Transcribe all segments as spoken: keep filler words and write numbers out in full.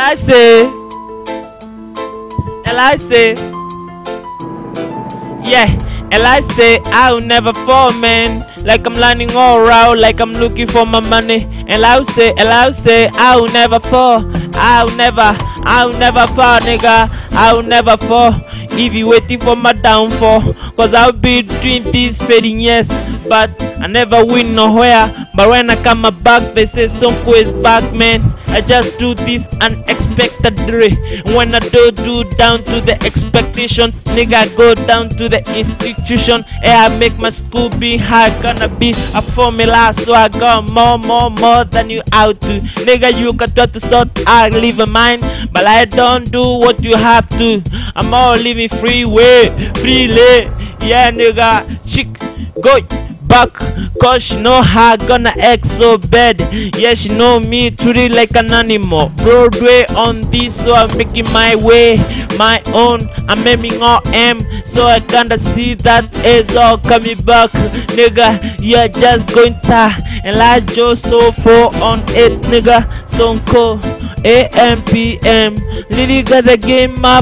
I say, and I say, yeah, and I say I'll never fall, man. Like I'm lining all around, like I'm looking for my money. And I'll say, and I'll say I'll never fall. I'll never, I'll never fall, nigga. I'll never fall. If you waiting for my downfall, cause I'll be doing this fading years, but I never win nowhere. But when I come back, they say Sonko is back, man. I just do this unexpectedly. When I do do down to the expectations, nigga, I go down to the institution. And I make my school be high, gonna be a formula. So I got more, more, more than you out to. Nigga, you can try to sort out, leave a mind, but I don't do what you have to. I'm all living free way, freely. Yeah, nigga, chick, go back, cause she know how I gonna act so bad. Yeah, she know me truly like an animal. Broadway on this, so I'm making my way, my own. I'm aiming all M, so I kinda see that is all coming back. Nigga, you're just going to, and I just so four on it, nigga. Sonko, A M P M, Lily got the game up.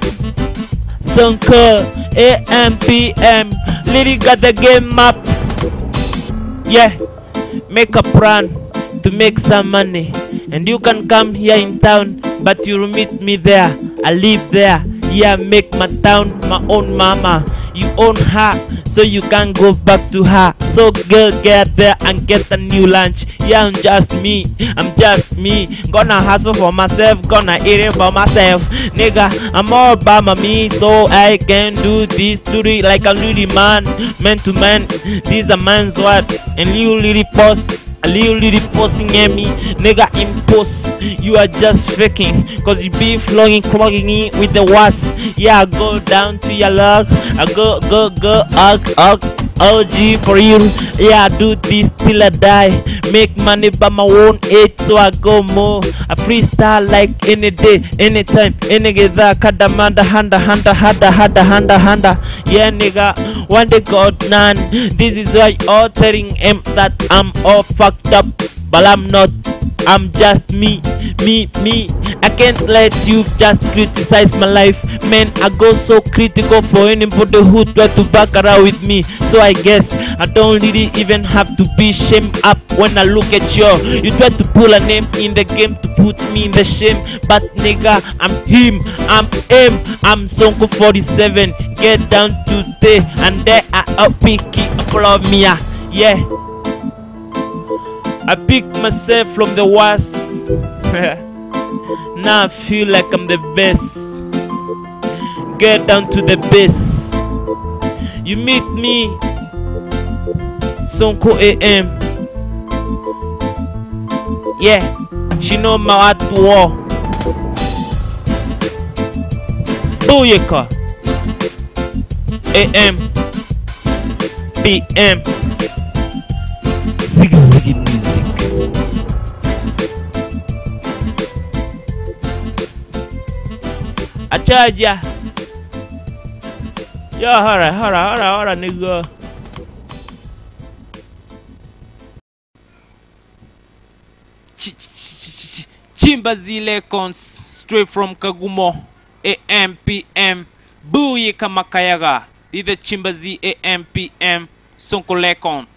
Sonko, A M P M, Lily got the game up. Yeah, make a plan to make some money, and you can come here in town, but you'll meet me there. I live there. Yeah, make my town my own mama. You own her, so you can't go back to her. So girl, get there and get a new lunch. Yeah, I'm just me, I'm just me. Gonna hustle for myself, gonna eat it for myself. Nigga, I'm all about my me, so I can do this, do it like a little man, man to man. This a man's word, and you really post. A little little posting at me, nigga, impose. You are just faking, cause you be flogging, clogging in with the was. Yeah, I go down to your log. I go, go, go, ugh, ugh, O G for you. Yeah, I do this till I die. Make money by my own age, so I go more. I freestyle like any day, anytime, any gether. Kadamanda, handa, handa, handa, handa, handa, handa. Yeah, nigga, one day God none. This is why all telling him that I'm all fucked up, but I'm not. I'm just me, me, me. I can't let you just criticize my life, man. I go so critical for anybody who try to back around with me. So I guess I don't really even have to be shamed up when I look at you. You try to pull a name in the game to put me in the shame, but nigga, I'm him, I'm him, I'm Sonko forty-seven. Get down today, and there I up picky follow me. Yeah, I pick myself from the worst. Now I feel like I'm the best. Get down to the best. You meet me, Sonko A M. Yeah, she know my heart to war. Booyaka. A M P M. Ziggy ziggy music. I charge ya. Yo, alright, alright, alright, alright, nigga. Ch ch ch Chimbazile cons straight from Kagumo. A M P M. Booyaka Makayaga. Either Chimbazi A M P M. Sonko Lekon.